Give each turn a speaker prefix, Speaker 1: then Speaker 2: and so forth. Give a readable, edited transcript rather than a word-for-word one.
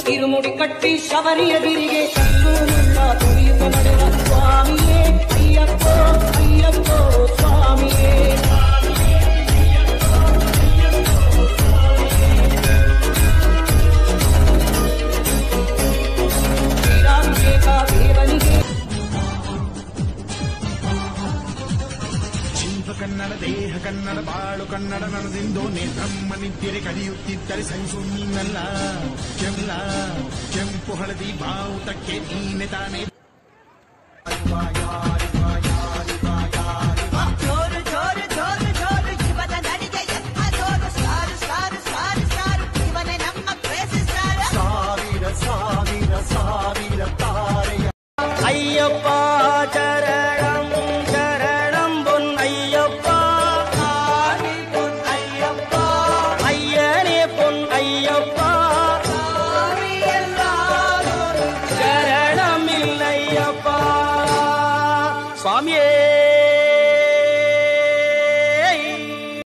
Speaker 1: ಇರುಮುಡಿ ಕಟ್ಟಿ ಶಬರಿಯ ಗಿರಿಗೆ ಕಲ್ಲು ಮುಳ್ಳ ತುಳಿಯುತ್ತ ನಡೆವ ಸ್ವಾಮಿಯೇ ಅಯ್ಯಪ್ಪೋ ಅಯ್ಯಪ್ಪೋ ಸ್ವಾಮಿಯೇ. ಶ್ರೀರಾಮದೇವ ದೇವನಿಗೆ
Speaker 2: ಕನ್ನಡ ದೇಹ ಕನ್ನಡ ಬಾಳು ಕನ್ನಡ ನನದಿಂದೋನೆ ಬ್ರಹ್ಮ ನಿದ್ಯರೆ ಕಲಿಯುತ್ತಿದ್ದರೆ ಸಹಿಸು ನೀನಲ್ಲ ಕೆಂಪು ಹಳದಿ ಬಾವುಟಕ್ಕೆ ನೀನೆ ತಾನೆ.
Speaker 1: ಅಯ್ಯಪ್ಪ ಚರಣಂ ಶರಣಂ ಪೊನ್ನಯ್ಯಪ್ಪ ಪೊನ್ನಯ್ಯಪ್ಪ ಅಯ್ಯನೇ ಪೊನ್ನಯ್ಯಪ್ಪ ಶರಣಮಿಲ್ಲಯ್ಯಪ್ಪ ಸ್ವಾಮಿಯೇ.